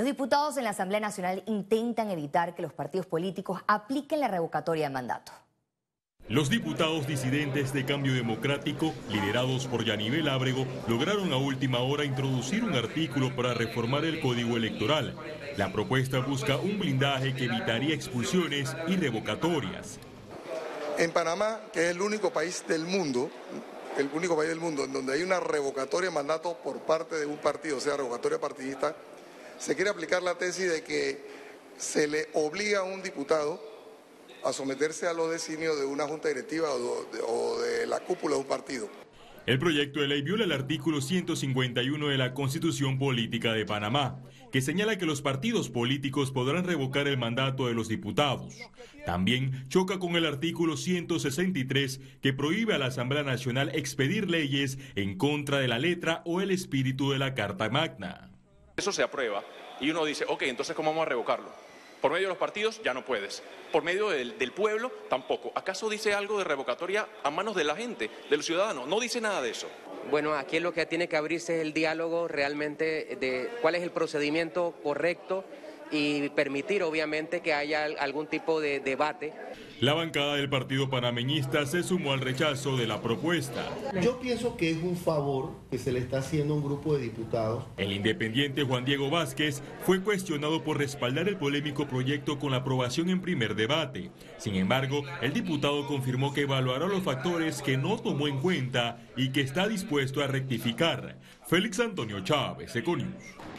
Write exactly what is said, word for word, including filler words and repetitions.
Los diputados en la Asamblea Nacional intentan evitar que los partidos políticos apliquen la revocatoria de mandato. Los diputados disidentes de Cambio Democrático, liderados por Yanivel Ábrego, lograron a última hora introducir un artículo para reformar el Código Electoral. La propuesta busca un blindaje que evitaría expulsiones y revocatorias. En Panamá, que es el único país del mundo, el único país del mundo en donde hay una revocatoria de mandato por parte de un partido, o sea, revocatoria partidista, se quiere aplicar la tesis de que se le obliga a un diputado a someterse a los designios de una junta directiva o de, o de la cúpula de un partido. El proyecto de ley viola el artículo ciento cincuenta y uno de la Constitución Política de Panamá, que señala que los partidos políticos podrán revocar el mandato de los diputados. También choca con el artículo ciento sesenta y tres, que prohíbe a la Asamblea Nacional expedir leyes en contra de la letra o el espíritu de la Carta Magna. Eso se aprueba y uno dice, ok, entonces ¿cómo vamos a revocarlo? Por medio de los partidos ya no puedes. Por medio del, del pueblo tampoco. ¿Acaso dice algo de revocatoria a manos de la gente, de los ciudadanos? No dice nada de eso. Bueno, aquí lo que tiene que abrirse es el diálogo realmente de cuál es el procedimiento correcto y permitir obviamente que haya algún tipo de debate. La bancada del partido panameñista se sumó al rechazo de la propuesta. Yo pienso que es un favor que se le está haciendo a un grupo de diputados. El independiente Juan Diego Vázquez fue cuestionado por respaldar el polémico proyecto con la aprobación en primer debate. Sin embargo, el diputado confirmó que evaluará los factores que no tomó en cuenta y que está dispuesto a rectificar. Félix Antonio Chávez, Econius.